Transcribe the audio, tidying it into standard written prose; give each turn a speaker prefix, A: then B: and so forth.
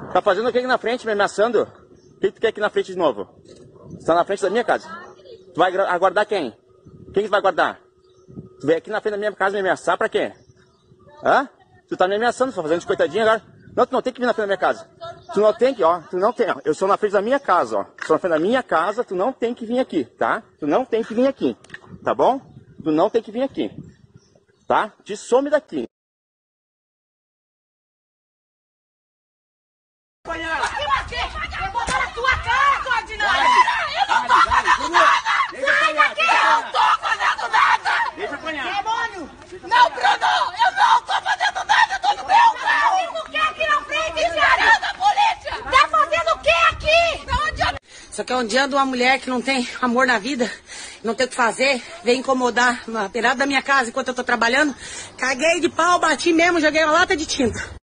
A: Tá fazendo o que aqui na frente, me ameaçando? O que tu quer aqui na frente de novo? Você tá na frente da minha casa. Tu vai aguardar quem? Quem que vai guardar? Tu veio aqui na frente da minha casa me ameaçar pra quê? Hã? Tu tá me ameaçando, tô fazendo de coitadinha agora. Não, tu não tem que vir na frente da minha casa. Tu não tem que, ó, tu não tem, ó. Eu sou na frente da minha casa, ó. Sou na frente da minha casa, tu não tem que vir aqui, tá? Tu não tem que vir aqui, tá bom? Tu não tem que vir aqui, tá? Te some daqui.
B: Eu vou dar na tua cara, sua ordinária! Eu não tô fazendo nada! Sai daqui! Eu não tô fazendo nada!
A: Deixa eu apanhar.
B: Demônio! Não, Bruno! Eu não tô fazendo nada! Eu tô no meu carro! Tá fazendo o que aqui na frente, encarando a polícia? Tá fazendo o que aqui? Isso aqui é um dia de uma mulher que não tem amor na vida, não tem o que fazer, vem incomodar na beirada da minha casa enquanto eu tô trabalhando. Caguei de pau, bati mesmo, joguei uma lata de tinta.